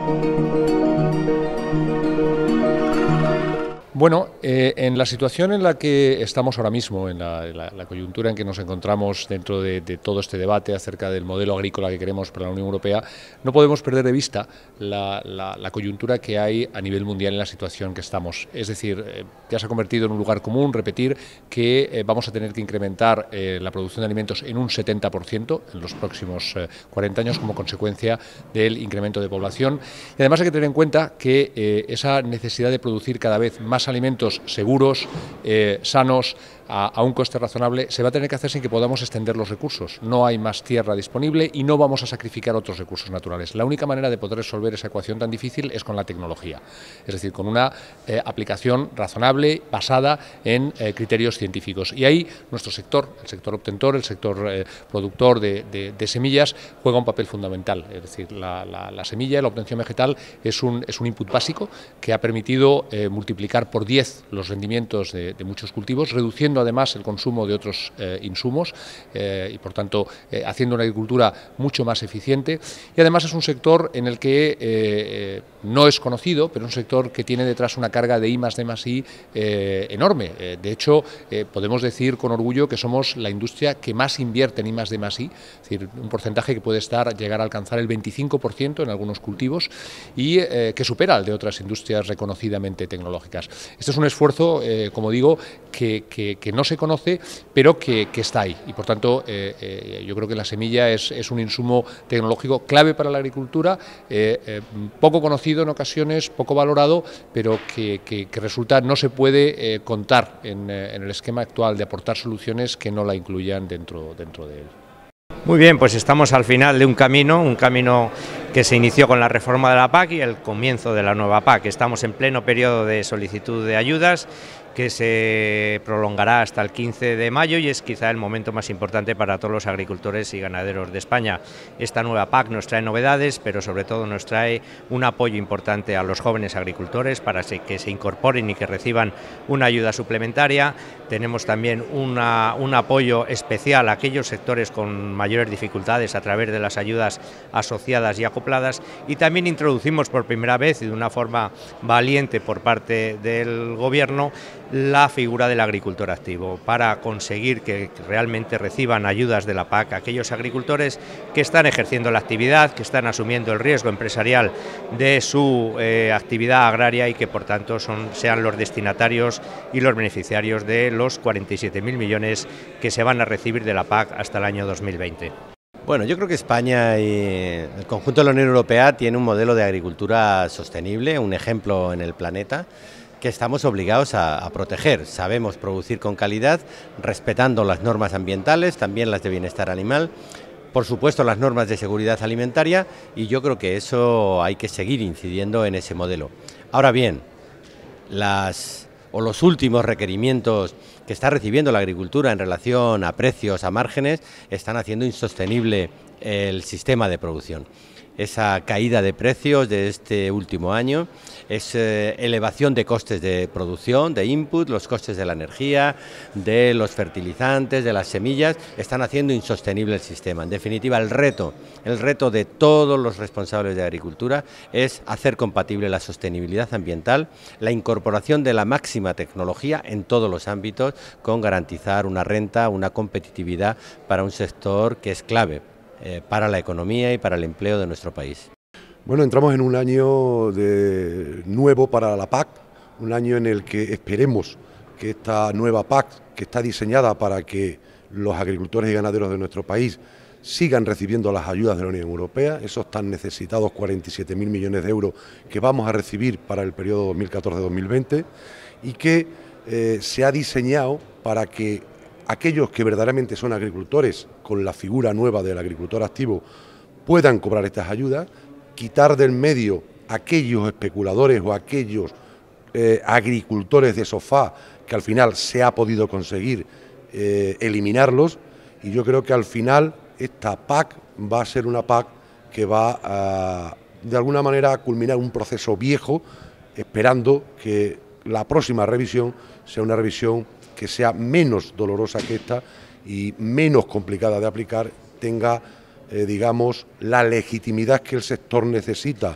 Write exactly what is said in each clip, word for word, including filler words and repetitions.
Bueno, eh, en la situación en la que estamos ahora mismo, en la, la, la coyuntura en que nos encontramos dentro de, de todo este debate acerca del modelo agrícola que queremos para la Unión Europea, no podemos perder de vista la, la, la coyuntura que hay a nivel mundial en la situación que estamos. Es decir, eh, ya se ha convertido en un lugar común repetir que eh, vamos a tener que incrementar eh, la producción de alimentos en un setenta por ciento en los próximos eh, cuarenta años como consecuencia del incremento de población. Y además hay que tener en cuenta que eh, esa necesidad de producir cada vez más alimentos seguros, eh, sanos, a, a un coste razonable, se va a tener que hacer sin que podamos extender los recursos. No hay más tierra disponible y no vamos a sacrificar otros recursos naturales. La única manera de poder resolver esa ecuación tan difícil es con la tecnología, es decir, con una eh, aplicación razonable, basada en eh, criterios científicos. Y ahí nuestro sector, el sector obtentor, el sector eh, productor de, de, de semillas, juega un papel fundamental. Es decir, la, la, la semilla, la obtención vegetal, es un, es un input básico que ha permitido eh, multiplicar por diez los rendimientos de, de muchos cultivos, reduciendo además el consumo de otros eh, insumos eh, y por tanto eh, haciendo una agricultura mucho más eficiente, y además es un sector en el que eh, eh, no es conocido, pero un sector que tiene detrás una carga de I más D más I eh, enorme. Eh, de hecho, eh, podemos decir con orgullo que somos la industria que más invierte en I más D más I, es decir, un porcentaje que puede estar llegar a alcanzar el veinticinco por ciento en algunos cultivos y eh, que supera al de otras industrias reconocidamente tecnológicas. Este es un esfuerzo, eh, como digo, que, que, que no se conoce, pero que, que está ahí. Y por tanto, eh, eh, yo creo que la semilla es, es un insumo tecnológico clave para la agricultura, eh, eh, poco conocido en ocasiones, poco valorado, pero que, que, que resulta no se puede eh, contar en, eh, en el esquema actual de aportar soluciones que no la incluyan dentro, dentro de él. Muy bien, pues estamos al final de un camino, un camino que se inició con la reforma de la P A C y el comienzo de la nueva P A C. Estamos en pleno periodo de solicitud de ayudas que se prolongará hasta el quince de mayo y es quizá el momento más importante para todos los agricultores y ganaderos de España. Esta nueva P A C nos trae novedades, pero sobre todo nos trae un apoyo importante a los jóvenes agricultores para que se incorporen y que reciban una ayuda suplementaria. Tenemos también una, un apoyo especial a aquellos sectores con mayores dificultades a través de las ayudas asociadas y acopladas, y también introducimos por primera vez y de una forma valiente por parte del Gobierno la figura del agricultor activo, para conseguir que realmente reciban ayudas de la P A C aquellos agricultores que están ejerciendo la actividad, que están asumiendo el riesgo empresarial de su eh, actividad agraria y que por tanto son, sean los destinatarios y los beneficiarios de los cuarenta y siete mil millones que se van a recibir de la P A C hasta el año dos mil veinte. Bueno, yo creo que España y el conjunto de la Unión Europea tiene un modelo de agricultura sostenible, un ejemplo en el planeta, que estamos obligados a, a proteger. Sabemos producir con calidad, respetando las normas ambientales, también las de bienestar animal, por supuesto las normas de seguridad alimentaria, y yo creo que eso hay que seguir incidiendo en ese modelo. Ahora bien, las o los últimos requerimientos que está recibiendo la agricultura en relación a precios, a márgenes, están haciendo insostenible el sistema de producción. Esa caída de precios de este último año, es eh, elevación de costes de producción, de input, los costes de la energía, de los fertilizantes, de las semillas, están haciendo insostenible el sistema. En definitiva, el reto, el reto de todos los responsables de agricultura es hacer compatible la sostenibilidad ambiental, la incorporación de la máxima tecnología en todos los ámbitos, con garantizar una renta, una competitividad para un sector que es clave Eh, para la economía y para el empleo de nuestro país. Bueno, entramos en un año de nuevo para la P A C, un año en el que esperemos que esta nueva P A C, que está diseñada para que los agricultores y ganaderos de nuestro país sigan recibiendo las ayudas de la Unión Europea, esos tan necesitados cuarenta y siete mil millones de euros que vamos a recibir para el periodo dos mil catorce dos mil veinte, y que eh, se ha diseñado para que aquellos que verdaderamente son agricultores, con la figura nueva del agricultor activo, puedan cobrar estas ayudas, quitar del medio aquellos especuladores o aquellos eh, agricultores de sofá que al final se ha podido conseguir eh, eliminarlos, y yo creo que al final esta P A C va a ser una P A C que va a, de alguna manera, a culminar un proceso viejo, esperando que la próxima revisión sea una revisión que sea menos dolorosa que esta y menos complicada de aplicar, tenga, eh, digamos, la legitimidad que el sector necesita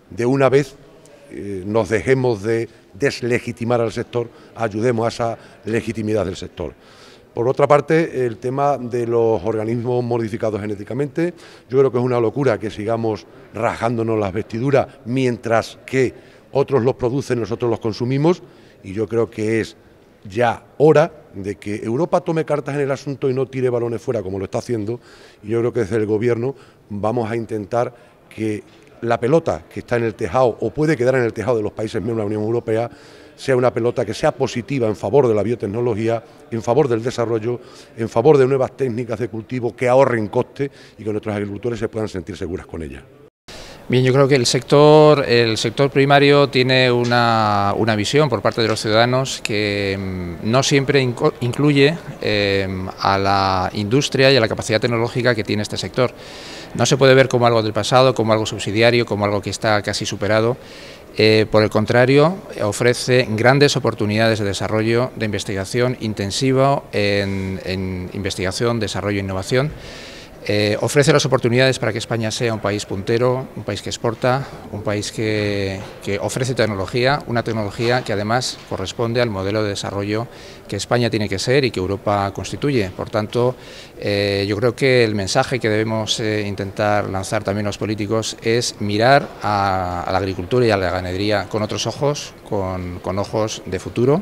de una vez eh, nos dejemos de deslegitimar al sector, ayudemos a esa legitimidad del sector. Por otra parte, el tema de los organismos modificados genéticamente, yo creo que es una locura que sigamos rajándonos las vestiduras mientras que otros los producen, nosotros los consumimos, y yo creo que es ya hora de que Europa tome cartas en el asunto y no tire balones fuera como lo está haciendo, y yo creo que desde el Gobierno vamos a intentar que la pelota que está en el tejado o puede quedar en el tejado de los países miembros de la Unión Europea sea una pelota que sea positiva en favor de la biotecnología, en favor del desarrollo, en favor de nuevas técnicas de cultivo que ahorren coste y que nuestros agricultores se puedan sentir seguras con ellas. Bien, yo creo que el sector, el sector primario tiene una, una visión por parte de los ciudadanos que no siempre incluye eh, a la industria y a la capacidad tecnológica que tiene este sector. No se puede ver como algo del pasado, como algo subsidiario, como algo que está casi superado. Eh, por el contrario, ofrece grandes oportunidades de desarrollo, de investigación intensiva en, en investigación, desarrollo e innovación. Eh, ofrece las oportunidades para que España sea un país puntero, un país que exporta, un país que, que ofrece tecnología, una tecnología que además corresponde al modelo de desarrollo que España tiene que ser y que Europa constituye. Por tanto, eh, yo creo que el mensaje que debemos eh, intentar lanzar también los políticos es mirar a, a la agricultura y a la ganadería con otros ojos, con, con ojos de futuro,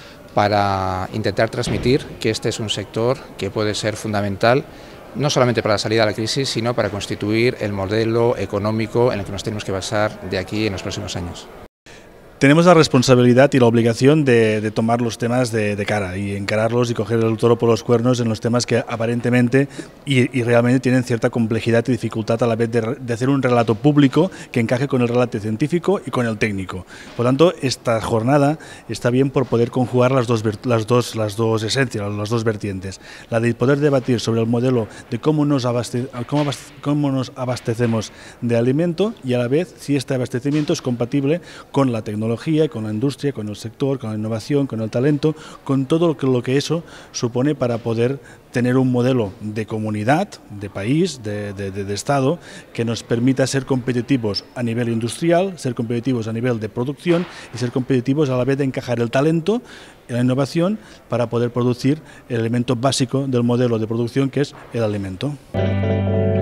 para intentar transmitir que este es un sector que puede ser fundamental no solamente para la salida de la crisis, sino para constituir el modelo económico en el que nos tenemos que basar de aquí en los próximos años. Tenemos la responsabilidad y la obligación de, de tomar los temas de, de cara y encararlos y coger el toro por los cuernos en los temas que aparentemente y, y realmente tienen cierta complejidad y dificultad a la vez de, de hacer un relato público que encaje con el relato científico y con el técnico. Por tanto, esta jornada está bien por poder conjugar las dos, las dos, las dos esencias, las dos vertientes. La de poder debatir sobre el modelo de cómo nos, abaste, cómo abaste, cómo nos abastecemos de alimento y a la vez si este abastecimiento es compatible con la tecnología, con la industria, con el sector, con la innovación, con el talento, con todo lo que, lo que eso supone para poder tener un modelo de comunidad, de país, de, de, de, de Estado, que nos permita ser competitivos a nivel industrial, ser competitivos a nivel de producción y ser competitivos a la vez de encajar el talento y la innovación para poder producir el elemento básico del modelo de producción, que es el alimento.